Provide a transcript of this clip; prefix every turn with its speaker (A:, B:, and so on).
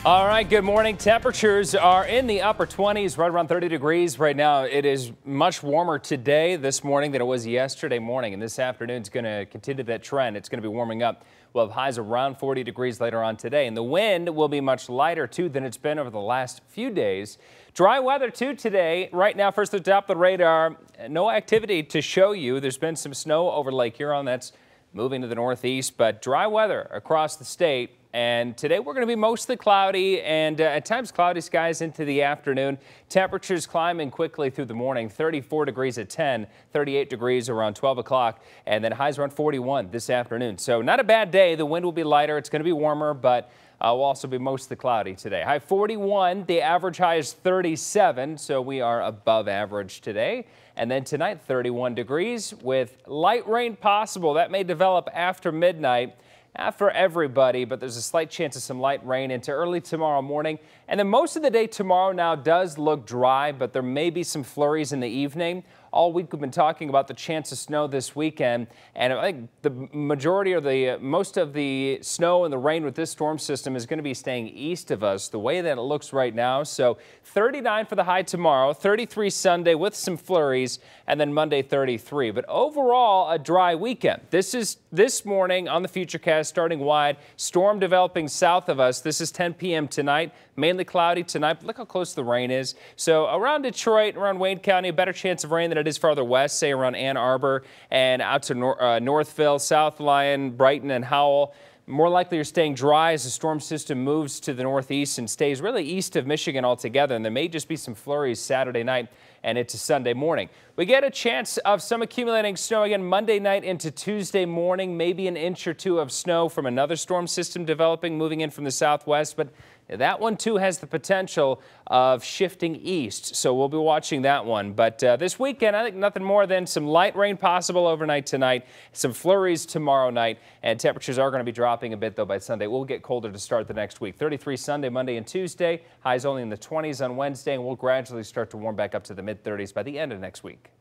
A: All right, good morning. Temperatures are in the upper 20s, right around 30 degrees right now. It is much warmer today, this morning, than it was yesterday morning. And this afternoon is going to continue that trend. It's going to be warming up. We'll have highs around 40 degrees later on today. And the wind will be much lighter, too, than it's been over the last few days. Dry weather, too, today. Right now, first at the top of the radar, no activity to show you. There's been some snow over Lake Huron. That's moving to the northeast, but dry weather across the state. And today we're going to be mostly cloudy and at times cloudy skies into the afternoon. Temperatures climbing quickly through the morning. 34 degrees at 10, 38 degrees around 12 o'clock, and then highs around 41 this afternoon. So not a bad day. The wind will be lighter. It's going to be warmer, but will also be mostly cloudy today. High 41. The average high is 37, so we are above average today. And then tonight, 31 degrees with light rain possible. That may develop after midnight. Not for everybody, but there's a slight chance of some light rain into early tomorrow morning. And then most of the day tomorrow now does look dry, but there may be some flurries in the evening. All week we've been talking about the chance of snow this weekend, and I think the majority or most of the snow and the rain with this storm system is going to be staying east of us the way that it looks right now. So 39 for the high tomorrow, 33 Sunday with some flurries, and then Monday 33. But overall, a dry weekend. This is this morning on the Futurecast starting wide. Storm developing south of us. This is 10 p.m. tonight. Mainly cloudy tonight, but look how close the rain is. So around Detroit, around Wayne County, a better chance of rain than it is farther west, say around Ann Arbor and out to Northville, South Lyon, Brighton, and Howell. More likely you're staying dry as the storm system moves to the northeast and stays really east of Michigan altogether. And there may just be some flurries Saturday night and into Sunday morning. We get a chance of some accumulating snow again Monday night into Tuesday morning, maybe an inch or two of snow from another storm system developing, moving in from the southwest. But that one, too, has the potential of shifting east, so we'll be watching that one. But this weekend, I think nothing more than some light rain possible overnight tonight, some flurries tomorrow night, and temperatures are going to be dropping a bit, though, by Sunday. We'll get colder to start the next week. 33 Sunday, Monday, and Tuesday. Highs only in the 20s on Wednesday, and we'll gradually start to warm back up to the mid-30s by the end of next week.